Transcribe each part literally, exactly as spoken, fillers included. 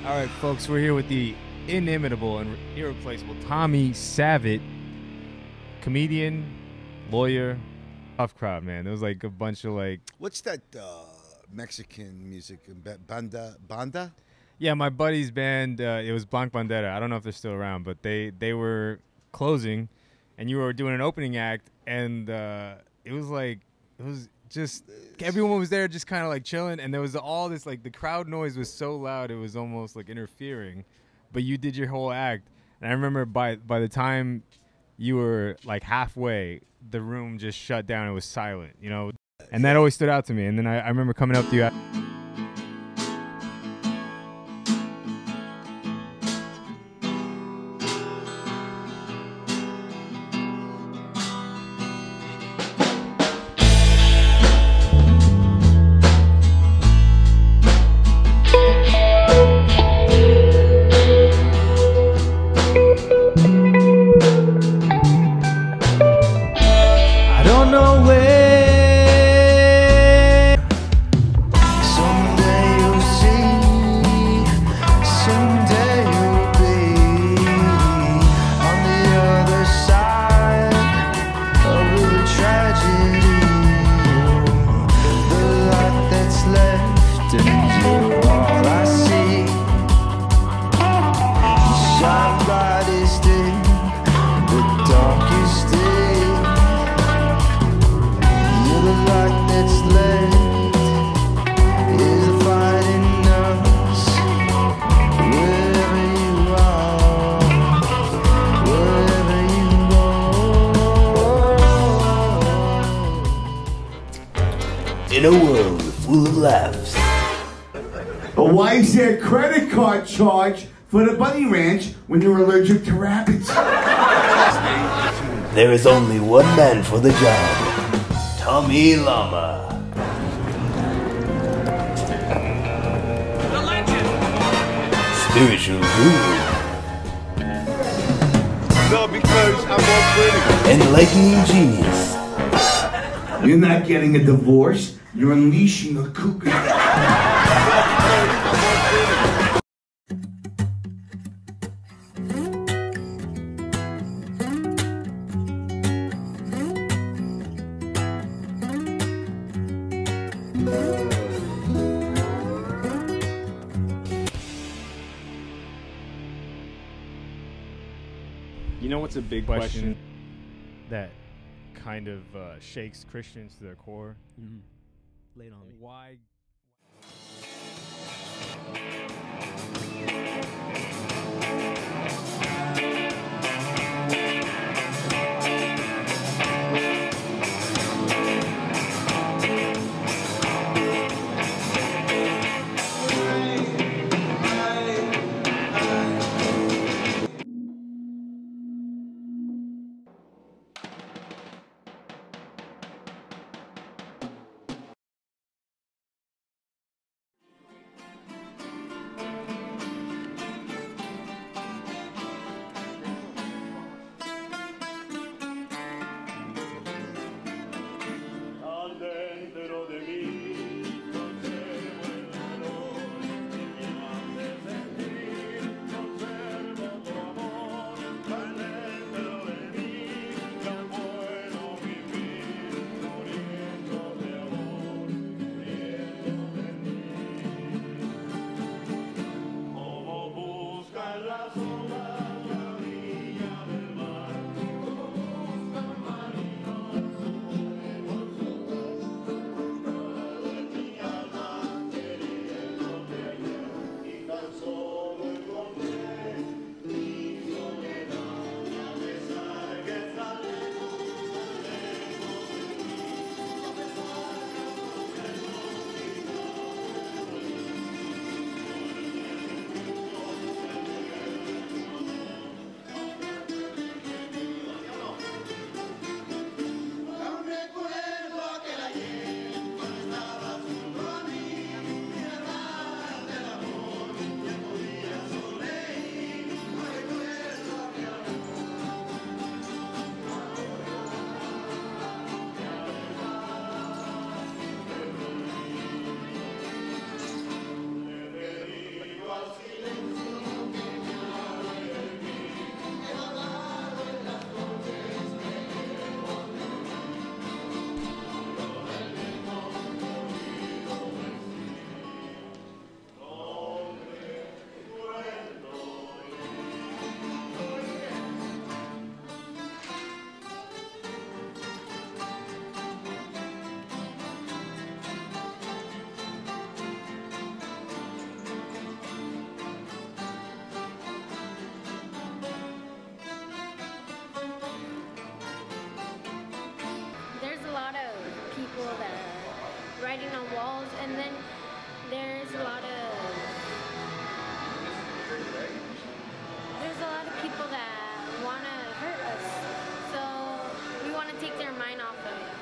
All right, folks, we're here with the inimitable and irreplaceable Tommy Savitt, comedian, lawyer, tough crowd, man. There was like a bunch of like. What's that uh, Mexican music? Ba- Banda, banda? Yeah, my buddy's band. Uh, it was Blanc Bandera. I don't know if they're still around, but they they were closing, and you were doing an opening act, and uh, it was like it was just everyone was there, just kind of like chilling, and there was all this like the crowd noise was so loud it was almost like interfering, but you did your whole act, and I remember by by the time you were like halfway, the room just shut down. It was silent, you know, and that always stood out to me. And then I, I remember coming up to you. In a world full of laughs. But why is there a credit card charge for the bunny ranch when you're allergic to rabbits? There is only one man for the job. Tommy Llama. The legend. Spiritual guru. No, because I'm more pretty. Enlightening genius. You're not getting a divorce. You're unleashing a cougar. You know what's a big question, question that kind of uh, shakes Christians to their core? Mm-hmm. Lay it on me. Why? writing on walls, and then there's a lot of there's a lot of people that want to hurt us, so we want to take their mind off of it.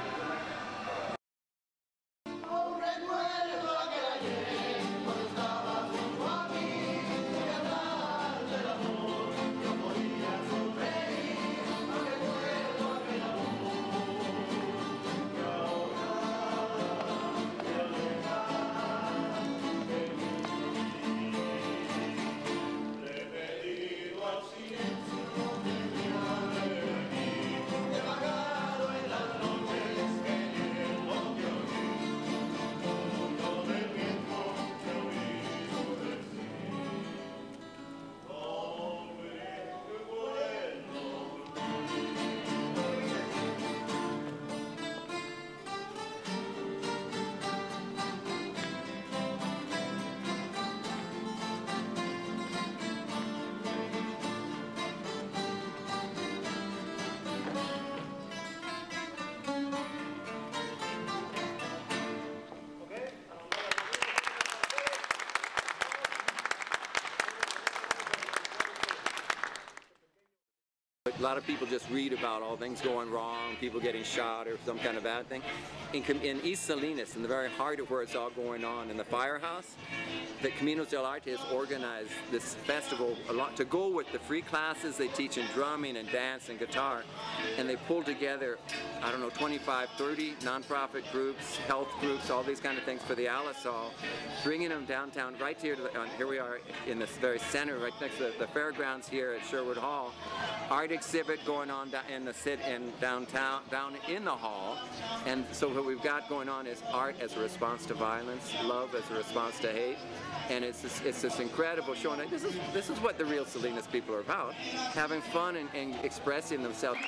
A lot of people just read about all things going wrong, people getting shot or some kind of bad thing. In, in East Salinas, in the very heart of where it's all going on, in the firehouse, the Caminos del Arte has organized this festival a lot to go with the free classes they teach in drumming and dance and guitar. And they pull together, I don't know, twenty-five, thirty nonprofit groups, health groups, all these kind of things for the Alisal, bringing them downtown, right here to the, uh, here we are in this very center, right next to the, the fairgrounds here at Sherwood Hall. Art exhibit going on in the sit in downtown, down in the hall. And so what we've got going on is art as a response to violence, love as a response to hate. And it's this, it's this incredible show. And this is, this is what the real Salinas people are about, having fun and, and expressing themselves.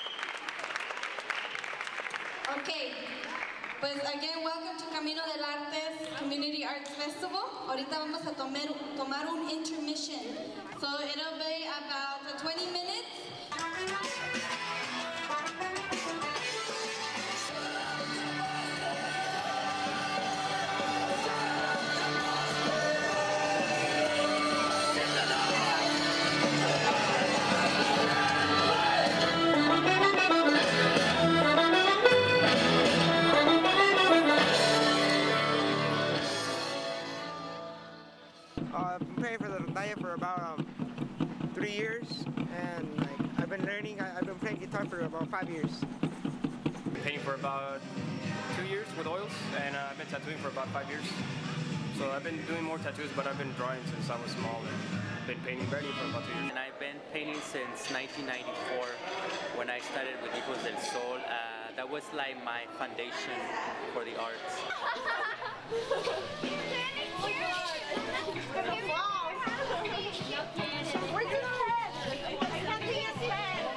Okay, pues again, welcome to Camino del Arte's Community Arts Festival. Ahorita vamos a tomar, tomar un intermission. So it'll be about twenty minutes. Uh, I've been playing for the Rondalla for about um, three years, and like, I've been learning, I, I've been playing guitar for about five years. Painting for about two years with oils, and uh, I've been tattooing for about five years. So I've been doing more tattoos, but I've been drawing since I was small, and been painting barely for about two years. And I've been painting since nineteen ninety-four, when I started with Hijos del Sol. Uh, that was like my foundation for the arts. Where's his head? I can't see his head.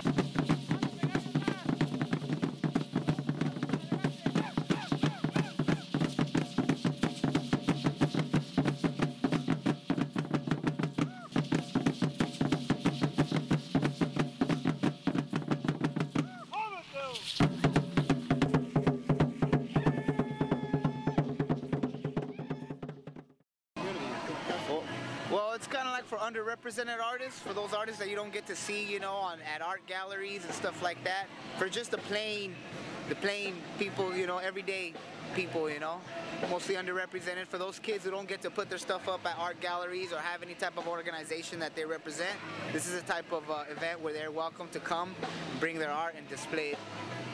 Well, it's kind of like for underrepresented artists, for those artists that you don't get to see, you know, on at art galleries and stuff like that. For just the plain, the plain people, you know, everyday people, you know, mostly underrepresented. For those kids who don't get to put their stuff up at art galleries or have any type of organization that they represent, this is a type of uh, event where they're welcome to come, bring their art and display it.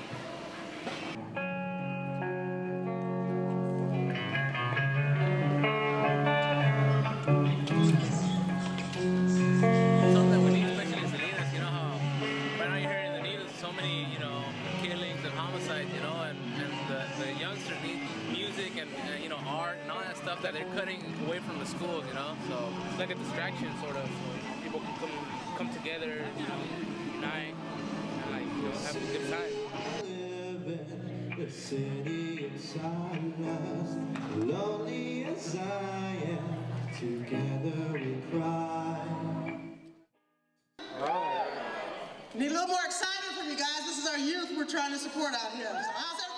Something we need, especially in Salinas, you know how right now you're hearing the news, so many, you know, killings and homicides, you know, and, and the, the youngsters need music and, and, you know, art and all that stuff that they're cutting away from the schools, you know, so it's like a distraction sort of, so people can come, come together, you know, unite, and like, you know, have a good time. The city of Salinas, lonely as I am, together we cry. Need a little more excitement from you guys. This is our youth we're trying to support out here. So how's